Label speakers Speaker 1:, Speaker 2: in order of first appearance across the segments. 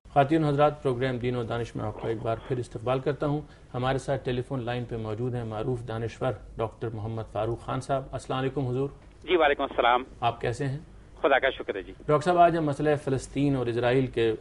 Speaker 1: خواتین حضرات، پروگرام دین و دانش میں آپ کا ایک بار پھر استقبال کرتا ہوں۔ ہمارے ساتھ ٹیلی فون لائن پہ موجود ہیں معروف دانشور ڈاکٹر محمد فاروق خان صاحب۔ السلام علیکم حضور۔
Speaker 2: جی وعلیکم السلام۔
Speaker 1: آپ کیسے ہیں؟
Speaker 2: خدا کا شکر ہے جی۔
Speaker 1: ڈاکٹر صاحب، آج ہم مسئلہ فلسطین اور اسرائیل کے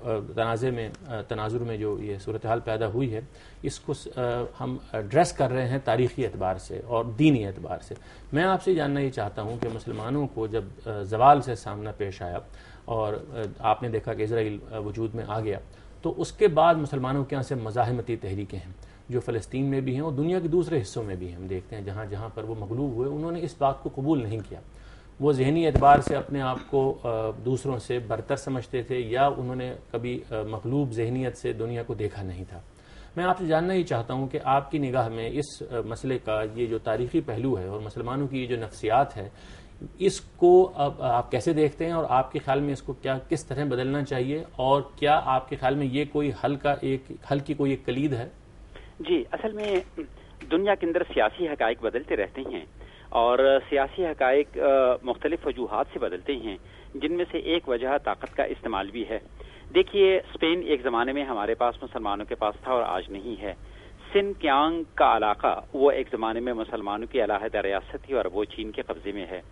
Speaker 1: تناظر میں جو یہ صورتحال پیدا ہوئی ہے، اس کو ہم ایڈریس کر رہے ہیں تاریخی اعتبار سے اور دینی اعتبار سے۔ میں آپ سے جاننا یہ چاہتا ہوں کہ مسلمانوں کو جب زوال سے سامنا پیش آیا اور آپ نے دیکھا کہ اسرائیل وجود میں آ گیا، تو اس کے بعد مسلمانوں کے یہاں سے مزاحمتی تحریکیں ہیں جو فلسطین میں بھی ہیں اور دنیا کے دوسرے حصوں میں بھی ہم دیکھتے ہیں، جہاں جہاں پر وہ مغلوب ہوئے انہوں نے اس بات کو قبول نہیں کیا۔ وہ ذہنی اعتبار سے اپنے آپ کو دوسروں سے برتر سمجھتے تھے، یا انہوں نے کبھی مغلوب ذہنیت سے دنیا کو دیکھا نہیں تھا۔ میں آپ سے جاننا ہی چاہتا ہوں کہ آپ کی نگاہ میں اس مسئلے کا یہ جو تاریخی پہلو ہے اور مسلمانوں کی یہ جو نفسیات ہے، اس کو آپ کیسے دیکھتے ہیں، اور آپ کے خیال میں اس کو کس طرح بدلنا چاہیے، اور کیا آپ کے خیال میں یہ کوئی حل کی کوئی ایک کلید ہے؟
Speaker 2: جی، اصل میں دنیا کے اندر سیاسی حقائق بدلتے رہتے ہیں، اور سیاسی حقائق مختلف وجوہات سے بدلتے ہیں، جن میں سے ایک وجہ طاقت کا استعمال بھی ہے۔ دیکھیے، اسپین ایک زمانے میں ہمارے پاس مسلمانوں کے پاس تھا اور آج نہیں ہے۔ سن کیانگ کا علاقہ وہ ایک زمانے میں مسلمانوں کی علیحدہ ریاست تھی اور وہ چین کے قبضے میں ہے۔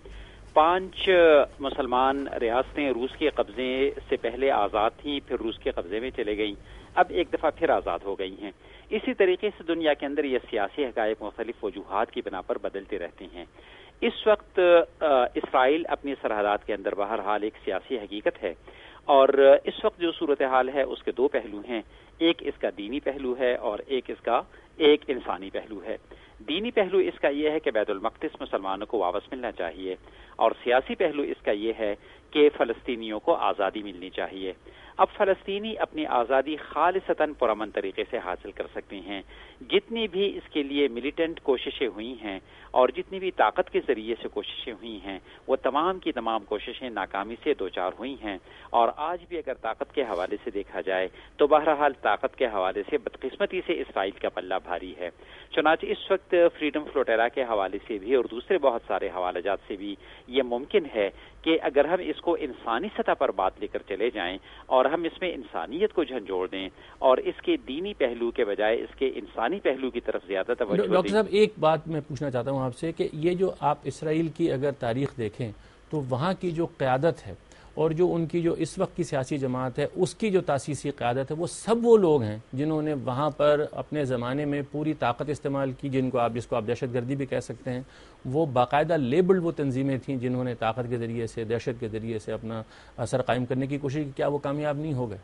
Speaker 2: 5 مسلمان ریاستیں روس کے قبضے سے پہلے آزاد تھیں، پھر روس کے قبضے میں چلے گئیں، اب ایک دفعہ پھر آزاد ہو گئی ہیں۔ اسی طریقے سے دنیا کے اندر یہ سیاسی حقائق مختلف وجوہات کی بنا پر بدلتے رہتے ہیں۔ اس وقت اسرائیل اپنی سرحدات کے اندر بہرحال ایک سیاسی حقیقت ہے، اور اس وقت جو صورتحال ہے اس کے 2 پہلو ہیں، ایک اس کا دینی پہلو ہے اور ایک انسانی پہلو ہے۔ دینی پہلو اس کا یہ ہے کہ بیت المقدس مسلمانوں کو واپس ملنا چاہیے، اور سیاسی پہلو اس کا یہ ہے کہ فلسطینیوں کو آزادی ملنی چاہیے۔ اب فلسطینی اپنی آزادی خالصتاً پرامن طریقے سے حاصل کر سکتے ہیں۔ جتنی بھی اس کے لیے ملیٹنٹ کوششیں ہوئی ہیں اور جتنی بھی طاقت کے ذریعے سے کوششیں ہوئی ہیں، وہ تمام کی تمام کوششیں ناکامی سے دوچار ہوئی ہیں، اور آج بھی اگر طاقت کے حوالے سے دیکھا جائے تو بہرحال طاقت کے حوالے سے بدقسمتی سے اسرائیل کا پلہ بھاری ہے۔ چنانچہ اس وقت فریڈم فلوٹیلا کے حوالے سے بھی اور دوسرے بہت سارے حوالہ جات سے بھی یہ ممکن ہے کہ اگر ہم اس کو انسانی سطح پر بات لے کر چلے جائیں اور ہم اس میں انسانیت کو جھنجھوڑ دیں اور اس کے دینی پہلو کے بجائے اس کے انسانی پہلو کی طرف زیادہ توجہ دیں۔
Speaker 1: ڈاکٹر صاحب، ایک بات میں پوچھنا چاہتا ہوں آپ سے کہ یہ جو آپ اسرائیل کی اگر تاریخ دیکھیں تو وہاں کی جو قیادت ہے اور جو ان کی جو اس وقت کی سیاسی جماعت ہے، اس کی جو تاسیسی قیادت ہے، وہ سب وہ لوگ ہیں جنہوں نے وہاں پر اپنے زمانے میں پوری طاقت استعمال کی، جس کو آپ دہشت گردی بھی کہہ سکتے ہیں۔ وہ باقاعدہ لیبلڈ وہ تنظیمیں تھیں جنہوں نے طاقت کے ذریعے سے، دہشت کے ذریعے سے اپنا اثر قائم کرنے کی کوشش کی۔ کیا وہ کامیاب نہیں ہو گئے؟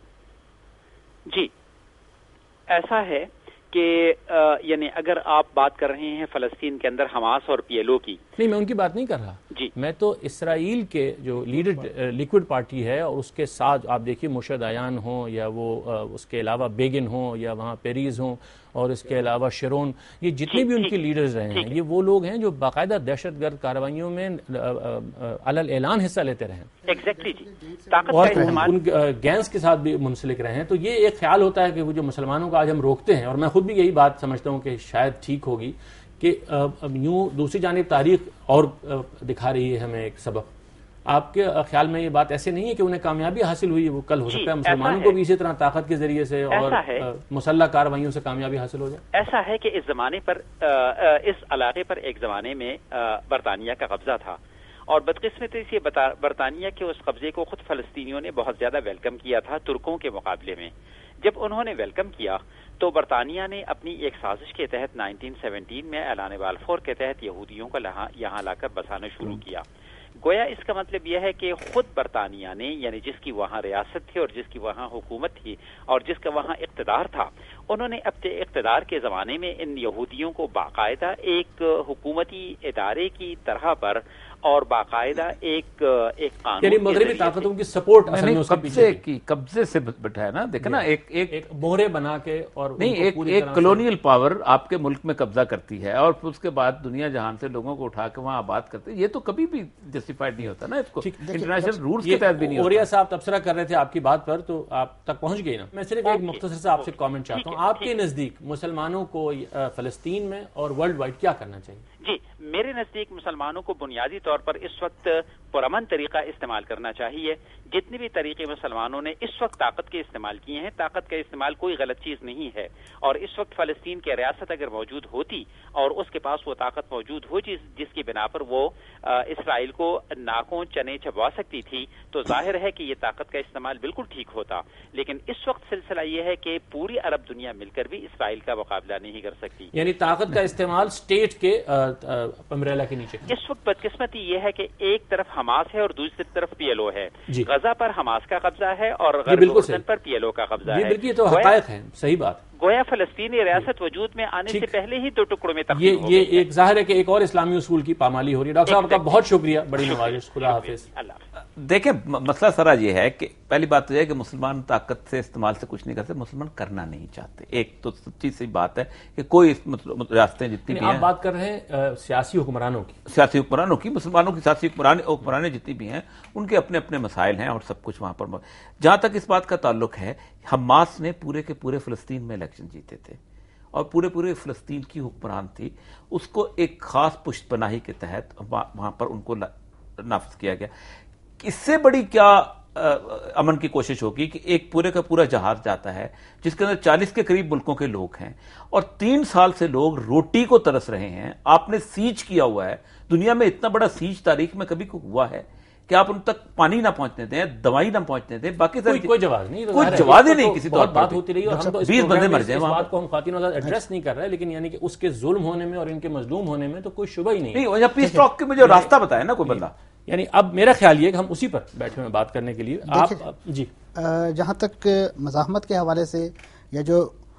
Speaker 2: جی، ایسا ہے کہ یعنی اگر آپ بات کر رہے ہیں فلسطین کے اندر حماس اور پی ایل او کی،
Speaker 1: نہیں، میں ان کی بات نہیں کر رہا
Speaker 2: جی،
Speaker 1: میں تو اسرائیل کے جو لیکوڈ پارٹی ہے اور اس کے ساتھ آپ دیکھیے مرشد عیان ہوں یا وہ اس کے علاوہ بیگن ہوں یا وہاں پیریز ہوں اور اس کے علاوہ شرون، یہ جتنے بھی ان کے لیڈرز رہے ہیں، یہ وہ لوگ ہیں جو باقاعدہ دہشت گرد کارروائیوں میں علل اعلان حصہ لیتے رہے ہیں،
Speaker 2: ایگزیکٹلی جی، طاقت
Speaker 1: اور
Speaker 2: کا استعمال
Speaker 1: ان گینگز کے ساتھ بھی منسلک رہے ہیں۔ تو یہ ایک خیال ہوتا ہے کہ وہ جو مسلمانوں کو آج ہم روکتے ہیں، اور میں خود بھی یہی بات سمجھتا ہوں کہ شاید ٹھیک ہوگی کہ یوں دوسری جانب تاریخ اور دکھا رہی ہے ہمیں ایک سبق۔ آپ کے خیال میں یہ بات ایسے نہیں ہے کہ انہیں کامیابی حاصل ہوئی ہے؟ وہ کل ہو سکتا ہے مسلمانوں کو بھی اسی طرح طاقت کے ذریعے سے اور مسلح کارروائیوں سے کامیابی حاصل ہو جائے۔
Speaker 2: ایسا ہے کہ اس زمانے پر اس علاقے پر ایک زمانے میں برطانیہ کا قبضہ تھا، اور بدقسمتی سے برطانیہ کے اس قبضے کو خود فلسطینیوں نے بہت زیادہ ویلکم کیا تھا ترکوں کے مقابلے میں۔ جب انہوں نے ویلکم کیا تو برطانیہ نے اپنی ایک سازش کے تحت 1917 میں اعلان بالفور کے تحت یہودیوں کو یہاں لا کر بسانا شروع کیا۔ گویا اس کا مطلب یہ ہے کہ خود برطانیہ نے، یعنی جس کی وہاں ریاست تھی اور جس کی وہاں حکومت تھی اور جس کا وہاں اقتدار تھا، انہوں نے اپنے اقتدار کے زمانے میں ان یہودیوں کو باقاعدہ ایک حکومتی ادارے کی طرح پر اور باقاعدہ ایک قانون،
Speaker 1: یعنی مغربی طاقتوں کی سپورٹ
Speaker 3: قبضے سے بٹھایا نا، دیکھیں نا، ایک
Speaker 1: مہرے بنا کے، اور
Speaker 3: نہیں، ایک کلونیل پاور آپ کے ملک میں قبضہ کرتی ہے اور پھر اس کے بعد دنیا جہان سے لوگوں کو اٹھا کے وہاں آباد کرتے ہیں، یہ تو کبھی بھی جسٹیفائڈ نہیں ہوتا نا، اس کو انٹرنیشنل رولز کے تحت بھی نہیں ہوتا۔
Speaker 1: اوریا صاحب تبصرہ کر رہے تھے آپ کی بات پر، تو آپ تک پہنچ گئی نا۔ میں صرف ایک مختصر سے آپ سے کامنٹ چاہتا ہوں، آپ کے نزدیک مسلمانوں کو فلسطین میں اور ورلڈ وائڈ کیا کرنا چاہیے؟
Speaker 2: جی، میرے نزدیک مسلمانوں کو بنیادی طور پر اس وقت پرامن طریقہ استعمال کرنا چاہیے. جتنے بھی طریقے مسلمانوں نے اس وقت طاقت کے استعمال کیے ہیں، طاقت کا استعمال کوئی غلط چیز نہیں ہے، اور اس وقت فلسطین کی ریاست اگر موجود ہوتی اور اس کے پاس وہ طاقت موجود ہو جس کی بنا پر وہ اسرائیل کو ناکوں چنے چبوا سکتی تھی، تو ظاہر ہے کہ یہ طاقت کا استعمال بالکل ٹھیک ہوتا. لیکن اس وقت سلسلہ یہ ہے کہ پوری عرب دنیا مل کر بھی اسرائیل کا مقابلہ نہیں کر سکتی.
Speaker 1: یعنی طاقت کا استعمال اسٹیٹ کے امبریلا کے نیچے.
Speaker 2: اس وقت بدقسمتی یہ ہے کہ ایک طرف حماس ہے اور دوسری طرف پی ایل او ہے. غزہ پر حماس کا قبضہ ہے اور غرب اردن پر پی ایل او کا قبضہ ہے.
Speaker 1: یہ تو حقائق ہیں، صحیح بات.
Speaker 2: گویا فلسطینی ریاست وجود میں آنے سے پہلے ہی دو ٹکڑوں میں تقسیم ہو گئی.
Speaker 1: یہ ایک ظاہر ہے کہ ایک اور اسلامی اصول کی پامالی ہو رہی ہے. ڈاکٹر صاحب کا بہت شکریہ، بڑی نوازش. خدا حافظ.
Speaker 3: دیکھیں مسئلہ سرا یہ ہے کہ پہلی بات تو یہ ہے کہ مسلمان طاقت سے استعمال سے کچھ نہیں کرتے، مسلمان کرنا نہیں چاہتے. ایک تو سچی سی بات ہے کہ کوئی ریاستیں جتنی بھی ہیں،
Speaker 1: آپ بات کر رہے ہیں سیاسی حکمرانوں کی،
Speaker 3: سیاسی حکمرانوں کی، مسلمانوں کی سیاسی حکمرانیں جتنی بھی ہیں ان کے اپنے اپنے مسائل ہیں اور سب کچھ وہاں پر. جہاں تک اس بات کا تعلق ہے، حماس نے پورے کے پورے فلسطین میں الیکشن جیتے تھے اور پورے فلسطین کی حکمران تھی. اس کو ایک خاص پشت پناہی کے تحت وہاں پر ان کو نافذ کیا گیا. اس سے بڑی کیا امن کی کوشش ہوگی کہ ایک پورے کا پورا جہاز جاتا ہے جس کے اندر 40 کے قریب ملکوں کے لوگ ہیں اور 3 سال سے لوگ روٹی کو ترس رہے ہیں. آپ نے سیج کیا ہوا ہے. دنیا میں اتنا بڑا سیج تاریخ میں کبھی ہوا ہے کہ آپ ان تک پانی نہ پہنچنے دیں، دوائی نہ پہنچنے دیں، باقی
Speaker 1: کوئی جواز نہیں،
Speaker 3: کوئی جواز ہی نہیں. کسی طور پر
Speaker 1: بات ہوتی رہی اور
Speaker 3: 20 بندے مر جائیں.
Speaker 1: وہاں بات کو ہم خواتین آزاد ایڈریس نہیں کر رہے، لیکن یعنی کہ اس کے ظلم ہونے میں اور ان کے مظلوم ہونے میں تو کوئی شبہ ہی نہیں.
Speaker 3: پیس ٹاک کے مجھے راستہ بتایا نا کوئی بندہ.
Speaker 1: یعنی اب میرا خیال یہ کہ ہم اسی پر بیٹھے ہوئے بات کرنے کے لیے آپ جی
Speaker 4: جہاں تک مزاحمت کے حوالے سے یا جو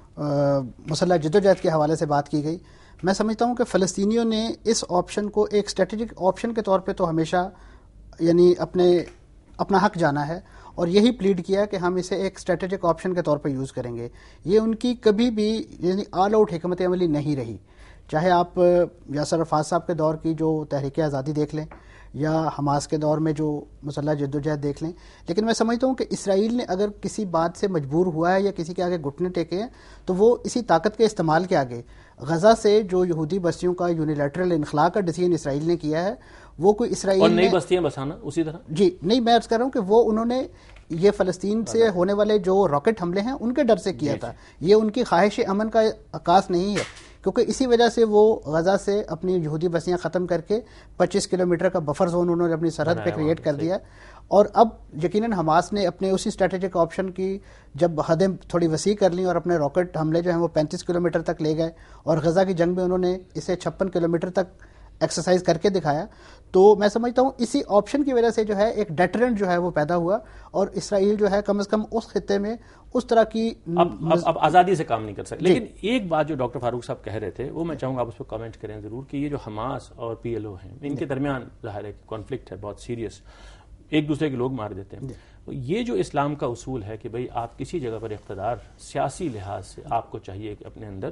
Speaker 4: مسلح جدوجہد کے حوالے سے بات کی گئی، میں سمجھتا ہوں کہ فلسطینیوں نے اس آپشن کو ایک اسٹریٹجک آپشن کے طور پہ تو ہمیشہ یعنی اپنا حق جانا ہے اور یہی پلیڈ کیا کہ ہم اسے ایک اسٹریٹجک آپشن کے طور پہ یوز کریں گے. یہ ان کی کبھی بھی یعنی آل آؤٹ حکمت عملی نہیں رہی. چاہے آپ یاسر عرفات صاحب کے دور کی جو تحریک آزادی دیکھ لیں یا حماس کے دور میں جو مسلح جدوجہد دیکھ لیں، لیکن میں سمجھتا ہوں کہ اسرائیل نے اگر کسی بات سے مجبور ہوا ہے یا کسی کے آگے گھٹنے ٹیکے ہیں تو وہ اسی طاقت کے استعمال کے آگے. غزہ سے جو یہودی بستیوں کا یونیلیٹرل انخلاء کا ڈیسیژن اسرائیل نے کیا ہے، وہ کوئی اسرائیل
Speaker 1: اور نئی بستیاں بسانا اسی طرح
Speaker 4: جی نہیں، میں عرض کر رہا ہوں کہ وہ انہوں نے یہ فلسطین سے ہونے والے جو راکٹ حملے ہیں ان کے ڈر سے کیا تھا. یہ ان کی خواہش امن کا عکاس نہیں ہے، کیونکہ اسی وجہ سے وہ غزہ سے اپنی یہودی بستیاں ختم کر کے 25 کلومیٹر کا بفر زون انہوں نے اپنی سرحد پہ کریٹ کر دیا. اور اب یقیناً حماس نے اپنے اسی اسٹریٹجک آپشن کی جب حدیں تھوڑی وسیع کر لیں اور اپنے راکٹ حملے جو ہیں وہ 35 کلومیٹر تک لے گئے اور غزہ کی جنگ میں انہوں نے اسے 56 کلومیٹر تک ایکسرسائز کر کے دکھایا، تو میں سمجھتا ہوں اسی آپشن کی وجہ سے جو ہے ایک ڈیٹرنٹ جو ہے وہ پیدا ہوا اور اسرائیل جو ہے کم از کم اس خطے میں اس طرح کی
Speaker 1: اب آزادی سے کام نہیں کر سکتے. لیکن ایک بات جو ڈاکٹر فاروق صاحب کہہ رہے تھے وہ میں چاہوں گا آپ اس پہ کامنٹ کریں ضرور کہ یہ جو حماس اور پی ایل او ہیں ان کے درمیان ظاہر ہے کانفلکٹ ہے بہت سیریس، ایک دوسرے کے لوگ مار دیتے ہیں. یہ جو اسلام کا اصول ہے کہ بھئی آپ کسی جگہ پر اقتدار سیاسی لحاظ سے آپ کو چاہیے کہ اپنے اندر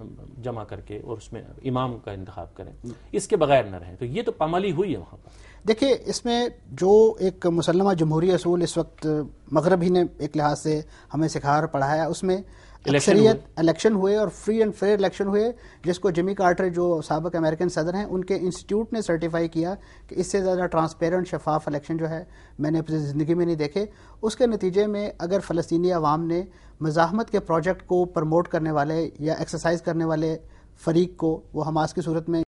Speaker 1: جمع کر کے اور اس میں امام کا انتخاب کریں، اس کے بغیر نہ رہیں، تو یہ تو پامالی ہوئی ہے وہاں پر.
Speaker 4: دیکھیں اس میں جو ایک مسلمہ جمہوری اصول اس وقت مغرب ہی نے ایک لحاظ سے ہمیں سکھا اور پڑھایا، اس میں اکثریت الیکشن ہوئے اور فری اینڈ فیئر الیکشن ہوئے، جس کو جمی کارٹر جو سابق امریکن صدر ہیں ان کے انسٹیٹیوٹ نے سرٹیفائی کیا کہ اس سے زیادہ ٹرانسپیرنٹ شفاف الیکشن جو ہے میں نے اپنی زندگی میں نہیں دیکھے. اس کے نتیجے میں اگر فلسطینی عوام نے مزاحمت کے پروجیکٹ کو پروموٹ کرنے والے یا ایکسرسائز کرنے والے فریق کو وہ حماس کی صورت میں